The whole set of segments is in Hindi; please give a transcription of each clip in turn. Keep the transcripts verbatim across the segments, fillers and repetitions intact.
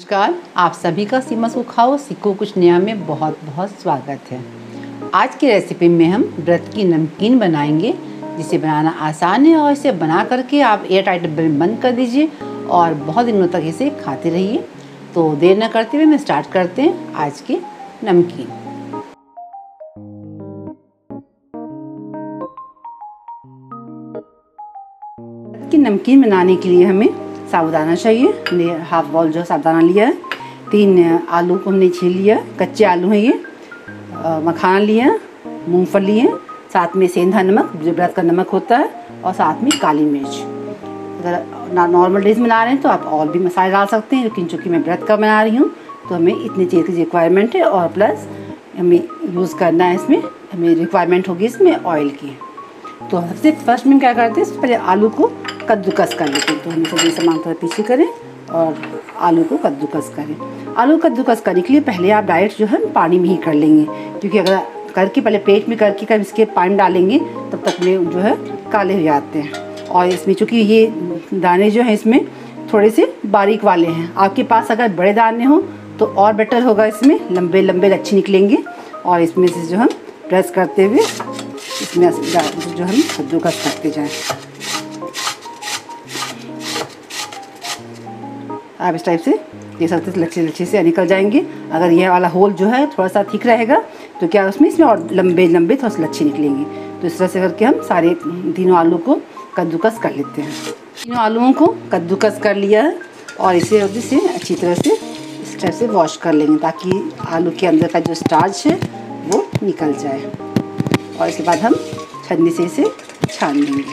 नमस्कार, आप सभी का सीमा को खाओ सीखो कुछ नया में बहुत बहुत स्वागत है। आज की रेसिपी में हम व्रत की नमकीन बनाएंगे, जिसे बनाना आसान है और इसे बना करके आप एयर टाइट डब्बे में बंद कर दीजिए और बहुत दिनों तक इसे खाते रहिए। तो देर न करते हुए मैं स्टार्ट करते हैं आज की नमकीन। की नमकीन बनाने के लिए हमें साबूदाना चाहिए। हमने हाफ बाउल जो साबूदाना लिया है। तीन आलू को हमने छील लिया, कच्चे आलू हैं ये। मखाना लिया, मूंगफली है, साथ में सेंधा नमक जो व्रत का नमक होता है, और साथ में काली मिर्च। अगर नॉर्मल डेज में बना रहे हैं तो आप और भी मसाले डाल सकते हैं, लेकिन चूँकि मैं व्रत का बना रही हूँ तो हमें इतनी चीज़ की रिक्वायरमेंट है। और प्लस हमें यूज़ करना है, इसमें हमें रिक्वायरमेंट होगी इसमें ऑयल की। तो सबसे फर्स्ट में क्या करते हैं, पहले आलू को कद्दूकस कर लेते हैं। तो हम सभी सामान थोड़ा पीछे करें और आलू को कद्दूकस करें। आलू कद्दूकस करने के लिए पहले आप डायरेक्ट जो है पानी में ही कर लेंगे, क्योंकि अगर करके पहले पेट में करके कर इसके पानी डालेंगे तब तक में जो है काले हो जाते हैं। और इसमें चूँकि ये दाने जो हैं इसमें थोड़े से बारीक वाले हैं, आपके पास अगर बड़े दाने हों तो और बेटर होगा, इसमें लंबे लंबे अच्छे निकलेंगे। और इसमें से जो हम प्रेस करते हुए इसमें जो हम कद्दूकस करते जाएँ। आप इस टाइप से ये सब लच्छे लच्छे से निकल जाएंगे। अगर यह वाला होल जो है थोड़ा सा थिक रहेगा तो क्या उसमें इसमें और लंबे लंबे थोड़ा सा लच्छे निकलेंगे। तो इस तरह से करके हम सारे तीनों आलू को कद्दूकस कर लेते हैं। तीनों आलूओं को कद्दूकस कर लिया है और इसे इसे अच्छी तरह से इस टाइप से वॉश कर लेंगे, ताकि आलू के अंदर का जो स्टार्च है वो निकल जाए। और इसके बाद हम छन्नी से इसे छान लेंगे।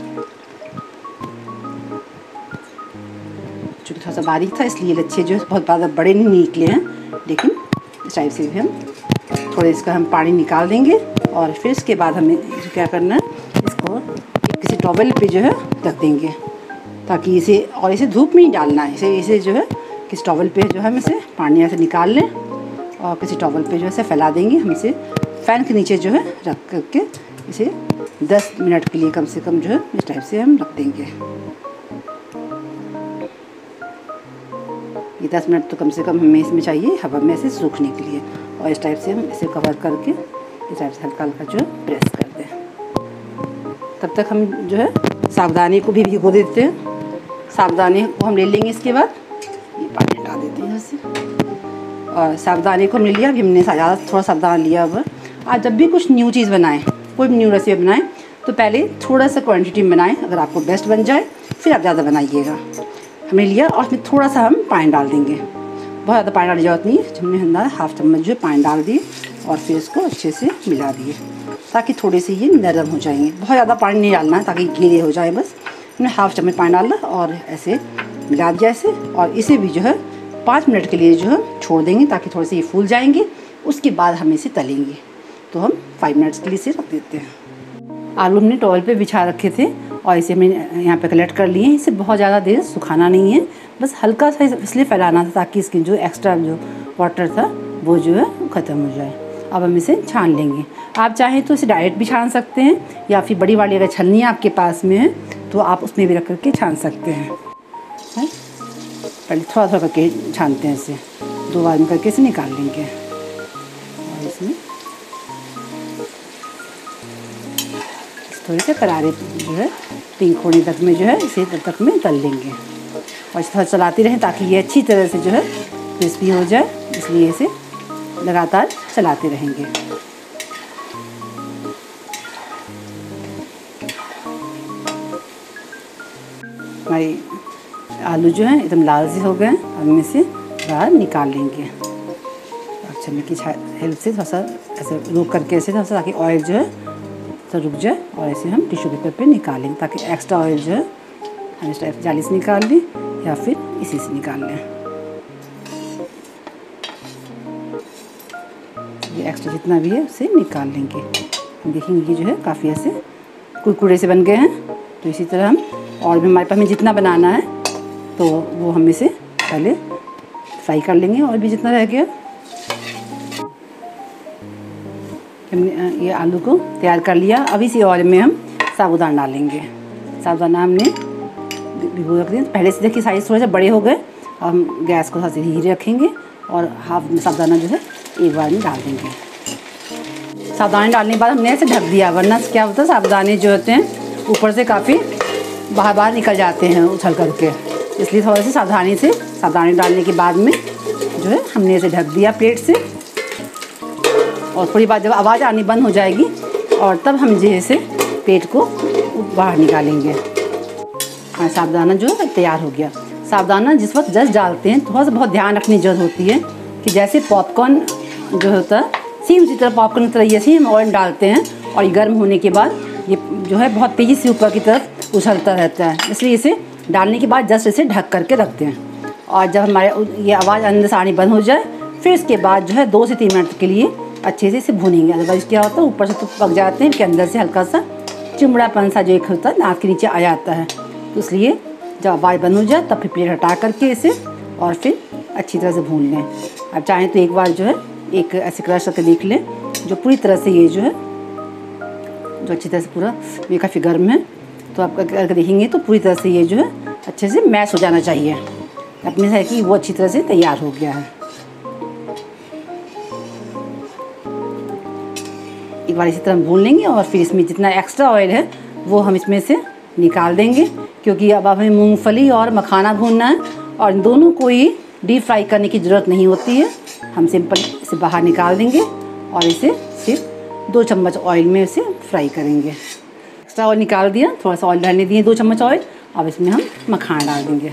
चूँकि थोड़ा सा बारीक था इसलिए लच्छे जो बहुत ज़्यादा बड़े नहीं निकले हैं, लेकिन इस टाइप से भी हम थोड़े इसका हम पानी निकाल देंगे। और फिर इसके बाद हमें जो क्या करना है, इसको किसी टॉवल पे जो है रख देंगे, ताकि इसे और इसे धूप में ही डालना है। इसे इसे जो है किसी टॉवल पे जो है हम इसे पानी ऐसे निकाल लें और किसी टॉवल पे जो है इसे फैला देंगे। हम इसे फ़ैन के नीचे जो है रख करके इसे दस मिनट के लिए कम से कम जो है इस टाइप से हम रख देंगे। ये दस मिनट तो कम से कम हमें इसमें चाहिए हवा में ऐसे सूखने के लिए। और इस टाइप से हम इसे कवर करके इस टाइप से हल्का हल्का जो प्रेस कर दें। तब तक हम जो है साबुदाने को भी भिगो देते हैं। साबुदाने को हम ले लेंगे, इसके बाद ये पानी हटा देते हैं ऐसे। और साबुदाने को हम ले लिया, अभी हमने ज़्यादा थोड़ा साबुदाना लिया। अब आज जब भी कुछ न्यू चीज़ बनाएं, कोई भी न्यू रेसिपी बनाएं तो पहले थोड़ा सा क्वान्टिटी में बनाएं। अगर आपको बेस्ट बन जाए फिर आप ज़्यादा बनाइएगा। हमने लिया और उसमें थोड़ा सा हम पानी डाल देंगे, बहुत ज़्यादा पानी डालने की जरूरत नहीं है। हमने अंदर हाफ चम्मच जो पानी डाल दिए और फिर इसको अच्छे से मिला दिए, ताकि थोड़े से ये नरम हो जाएंगे। बहुत ज़्यादा पानी नहीं डालना है ताकि गीले हो जाए, बस हमने हाफ चम्मच पानी डाला और ऐसे मिला दिया ऐसे। और इसे भी जो है पाँच मिनट के लिए जो है छोड़ देंगे, ताकि थोड़े से ये फूल जाएंगे। उसके बाद हम इसे तलेंगे। तो हम फाइव मिनट्स के लिए इसे रख देते हैं। आलू हमने टॉवल पे बिछा रखे थे और इसे हमने यहाँ पे कलेक्ट कर लिए हैं। इसे बहुत ज़्यादा देर सुखाना नहीं है, बस हल्का सा इसलिए फैलाना था ताकि इसकी जो एक्स्ट्रा जो वाटर था वो जो है ख़त्म हो जाए। अब हम इसे छान लेंगे। आप चाहें तो इसे डायरेक्ट भी छान सकते हैं, या फिर बड़ी वाली अगर छलनी आपके पास में है तो आप उसमें भी रख करके छान सकते हैं। है? पहले थोड़ा थोड़ा करके छानते हैं इसे, दो बार में करके इसे निकाल लेंगे। और इसमें थोड़े से करारे जो है पिंक होने तक में जो है इसे तब तक में तल लेंगे। और इसे थोड़ा चलाते रहें ताकि ये अच्छी तरह से जो है क्रिस्पी हो जाए, इसलिए इसे लगातार चलाते रहेंगे। हमारी आलू जो है एकदम लाल से हो गए, हम इसे बाहर निकाल लेंगे। और छन्नी की हेल्प से थोड़ा सा ऐसे रोक करके ऐसे थोड़ा सा, ताकि ऑयल जो है तो रुक जाए। और ऐसे हम टिश्यू पेपर पे निकालें, ताकि एक्स्ट्रा ऑयल जो है हम इस टाइप जाली से निकाल लें या फिर इसी से निकाल लें। ये एक्स्ट्रा जितना भी है उसे निकाल लेंगे। हम देखेंगे कि जो है काफ़ी ऐसे कुरकुरे से बन गए हैं। तो इसी तरह हम और भी हमारे पास में जितना बनाना है तो वो हम इसे पहले फ्राई कर लेंगे। और भी जितना रह गया हमने ये आलू को तैयार कर लिया। अब इसी ऑयल में हम साबूदाना डालेंगे। साबूदाना हमने भिगो रख दिया। पहले से देखिए साइज़ थोड़े से बड़े हो गए, हम गैस को थोड़ा सा धीरे रखेंगे और हाफ साबुदाना जो है एक बार में डाल देंगे। साबुदाने डालने के बाद हमने ऐसे ढक दिया, वरना क्या होता है साबुदाने जो होते हैं ऊपर से काफ़ी बाहर बाहर निकल जाते हैं उछल करके, इसलिए थोड़ा सा सावधानी से साबुदाने डालने के बाद में जो है हमने इसे ढक दिया प्लेट से। और थोड़ी बाद जब आवाज़ आनी बंद हो जाएगी और तब हम जो है इसे प्लेट को बाहर निकालेंगे। हाँ, साबुदाना जो है तैयार हो गया। साबुदाना जिस वक्त जस्ट डालते हैं थोड़ा सा बहुत ध्यान रखने की जरूरत होती है कि जैसे पॉपकॉर्न जो होता है सेम उसी तरह पॉपकॉर्न की तरह जैसे हम ऑयल डालते हैं और ये गर्म होने के बाद ये जो है बहुत तेज़ी से ऊपर की तरफ उछलता रहता है, इसलिए इसे डालने के बाद जस्ट इसे ढक करके रखते हैं। और जब हमारे ये आवाज़ अंदर से आनी बंद हो जाए फिर इसके बाद जो है दो से तीन मिनट के लिए अच्छे से इसे भूनेंगे। अदरवाइज़ क्या होता है ऊपर से तो पक जाते हैं कि अंदर से हल्का सा चिमड़ापन सा जो एक होता है नाक के नीचे आ जाता है, तो इसलिए जब आवाज़ बंद हो जाए तब फिर प्लेट हटा करके इसे और फिर अच्छी तरह से भून लें। अब चाहें तो एक बार जो है एक ऐसे क्रश करके देख लें जो पूरी तरह से ये जो है जो अच्छी तरह से पूरा ये काफ़ी गर्म है, तो आप करके देखेंगे तो पूरी तरह से ये जो है अच्छे से मैश हो जाना चाहिए। अपने है कि वो अच्छी तरह से तैयार हो गया है। एक बार इसी तरह भून लेंगे और फिर इसमें जितना एक्स्ट्रा ऑयल है वो हम इसमें से निकाल देंगे, क्योंकि अब हमें मूंगफली और मखाना भूनना है और इन दोनों को ही डीप फ्राई करने की ज़रूरत नहीं होती है। हम सिंपल इसे बाहर निकाल देंगे और इसे सिर्फ दो चम्मच ऑयल में इसे फ्राई करेंगे। एक्स्ट्रा ऑयल निकाल दिया, थोड़ा सा ऑयल डालने दिए दो चम्मच ऑयल। अब इसमें हम मखाना डाल देंगे।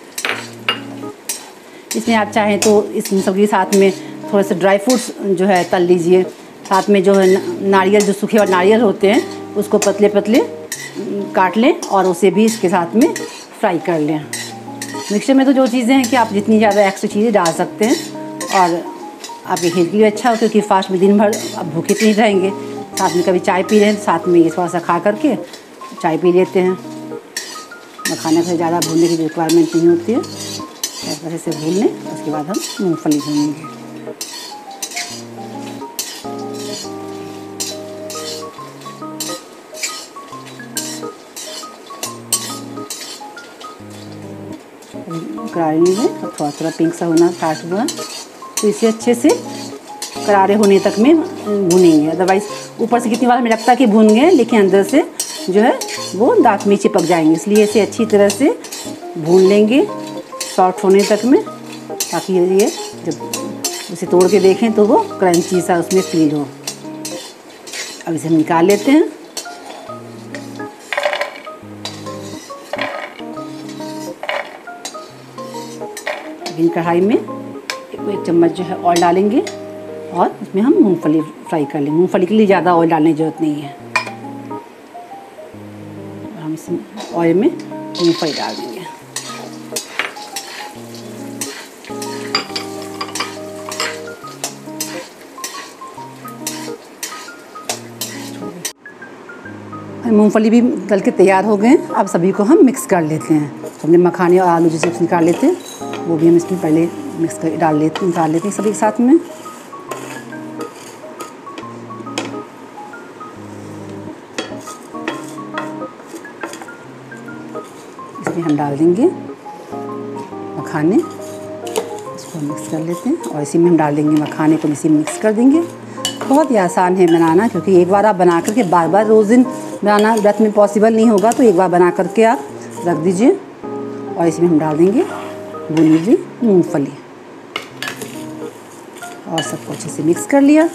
इसमें आप चाहें तो इस सबके साथ में थोड़ा सा ड्राई फ्रूट्स जो है तल लीजिए, साथ में जो है नारियल जो सूखे और नारियल होते हैं उसको पतले पतले काट लें और उसे भी इसके साथ में फ्राई कर लें। मिक्सचर में तो जो चीज़ें हैं कि आप जितनी ज़्यादा एक्स्ट्रा चीज़ें डाल सकते हैं और आपके हेल्थ के लिए अच्छा हो, क्योंकि फास्ट में दिन भर आप भूखे नहीं रहेंगे। साथ में कभी चाय पी रहे हैं तो साथ में ये थोड़ा सा खा करके चाय पी लेते हैं। मखाने से ज़्यादा भूनने की रिक्वायरमेंट नहीं होती है, इस तरह से भून लें। उसके बाद हम मूँगफली भूनेंगे। करारे में और थोड़ा थोड़ा पिंक सा होना स्टार्ट हुआ तो इसे अच्छे से करारे होने तक में भूनेंगे। अदरवाइज़ ऊपर से कितनी बार हमें लगता है कि भून गए, लेकिन अंदर से जो है वो दांत में चिपक जाएंगे, इसलिए इसे अच्छी तरह से भून लेंगे सॉफ्ट होने तक में, ताकि ये जब उसे तोड़ के देखें तो वो क्रंची सा उसमें फील हो। अब इसे हम निकाल लेते हैं। कढ़ाई में एक चम्मच जो है ऑयल डालेंगे और इसमें हम मूंगफली फ्राई कर लेंगे। मूंगफली के लिए ज़्यादा ऑयल डालने की ज़रूरत नहीं है। हम इस ऑयल में मूंगफली डाल देंगे। मूंगफली भी तल के तैयार हो गए। अब सभी को हम मिक्स कर लेते हैं। हमने मखाने और आलू जैसे निकाल लेते हैं वो भी हम इसमें पहले मिक्स कर डाल लेते हैं डाल लेते हैं सभी के साथ में। इसमें हम डाल देंगे मखाने, इसको मिक्स कर लेते हैं और इसी में हम डाल देंगे मखाने को इसी में मिक्स कर देंगे। बहुत ही आसान है बनाना, क्योंकि एक बार आप बना करके बार बार रोज़ दिन बनाना व्रत में पॉसिबल नहीं होगा, तो एक बार बना करके आप रख दीजिए। और इसमें हम डाल देंगे भुनी हुई मूंगफली और सबको अच्छे से मिक्स कर लिया।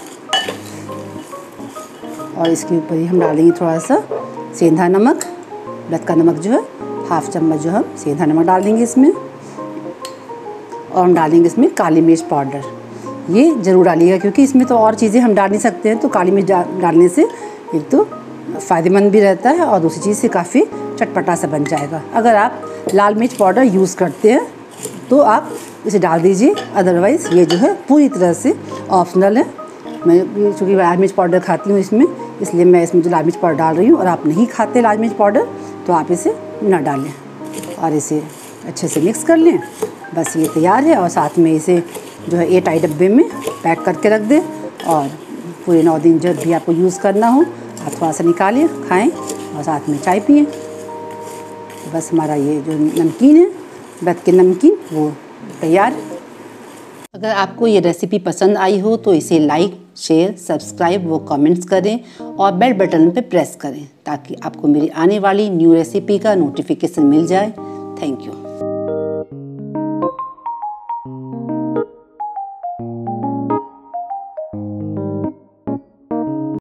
और इसके ऊपर ही हम डालेंगे थोड़ा सा सेंधा नमक, व्रत का नमक जो है हाफ चम्मच जो हम सेंधा नमक डाल देंगे इसमें। और हम डालेंगे इसमें काली मिर्च पाउडर, ये ज़रूर डालिएगा क्योंकि इसमें तो और चीज़ें हम डाल नहीं सकते हैं। तो काली मिर्च डालने से एक तो फ़ायदेमंद भी रहता है और दूसरी चीज़ से काफ़ी चटपटा सा बन जाएगा। अगर आप लाल मिर्च पाउडर यूज़ करते हैं तो आप इसे डाल दीजिए, अदरवाइज़ ये जो है पूरी तरह से ऑप्शनल है। मैं चूँकि लाल मिर्च पाउडर खाती हूँ इसमें, इसलिए मैं इसमें जो लाल मिर्च पाउडर डाल रही हूँ। और आप नहीं खाते लाल मिर्च पाउडर तो आप इसे ना डालें और इसे अच्छे से मिक्स कर लें। बस ये तैयार है। और साथ में इसे जो है ए टाइट डब्बे में पैक करके रख दें और पूरे नौ दिन जब भी आपको यूज़ करना हो आप थोड़ा सा निकालिए, खाएं और साथ में चाय पिएं। बस हमारा ये जो नमकीन है व्रत के नमकीन वो तैयार। अगर आपको ये रेसिपी पसंद आई हो तो इसे लाइक, शेयर, सब्सक्राइब व कमेंट्स करें और बेल बटन पर प्रेस करें ताकि आपको मेरी आने वाली न्यू रेसिपी का नोटिफिकेशन मिल जाए। Thank you.